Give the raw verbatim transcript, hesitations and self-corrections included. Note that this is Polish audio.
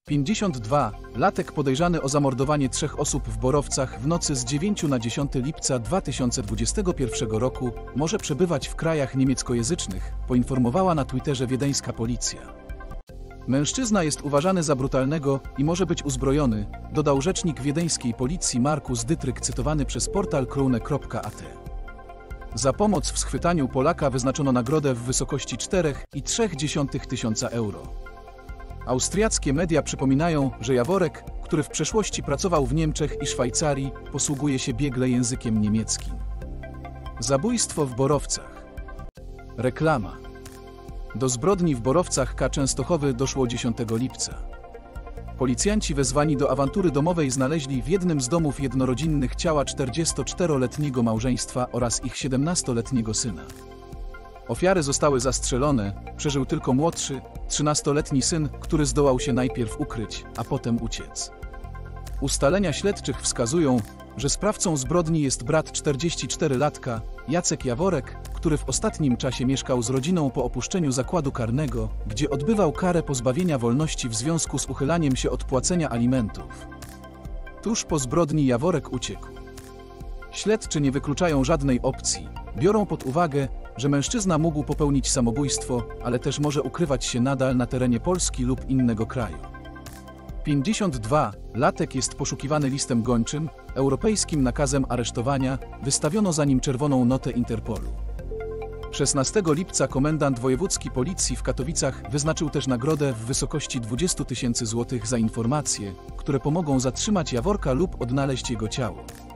pięćdziesiąt dwa latek podejrzany o zamordowanie trzech osób w Borowcach w nocy z dziewiątego na dziesiątego lipca dwa tysiące dwudziestego pierwszego roku może przebywać w krajach niemieckojęzycznych, poinformowała na Twitterze wiedeńska policja. Mężczyzna jest uważany za brutalnego i może być uzbrojony, dodał rzecznik wiedeńskiej policji Markus Dytryk cytowany przez portal krone kropka a t. Za pomoc w schwytaniu Polaka wyznaczono nagrodę w wysokości czterech i trzech dziesiątych tysiąca euro. Austriackie media przypominają, że Jaworek, który w przeszłości pracował w Niemczech i Szwajcarii, posługuje się biegle językiem niemieckim. Zabójstwo w Borowcach. Reklama. Do zbrodni w Borowcach K Częstochowy doszło dziesiątego lipca. Policjanci wezwani do awantury domowej znaleźli w jednym z domów jednorodzinnych ciała czterdziestoczteroletniego małżeństwa oraz ich siedemnastoletniego syna. Ofiary zostały zastrzelone, przeżył tylko młodszy, trzynastoletni syn, który zdołał się najpierw ukryć, a potem uciec. Ustalenia śledczych wskazują, że sprawcą zbrodni jest brat czterdziestoczterolatka, Jacek Jaworek, który w ostatnim czasie mieszkał z rodziną po opuszczeniu zakładu karnego, gdzie odbywał karę pozbawienia wolności w związku z uchylaniem się od płacenia alimentów. Tuż po zbrodni Jaworek uciekł. Śledczy nie wykluczają żadnej opcji, biorą pod uwagę, że mężczyzna mógł popełnić samobójstwo, ale też może ukrywać się nadal na terenie Polski lub innego kraju. pięćdziesiąt dwa latek jest poszukiwany listem gończym, europejskim nakazem aresztowania, wystawiono za nim czerwoną notę Interpolu. szesnastego lipca komendant wojewódzki policji w Katowicach wyznaczył też nagrodę w wysokości dwudziestu tysięcy złotych za informacje, które pomogą zatrzymać Jaworka lub odnaleźć jego ciało.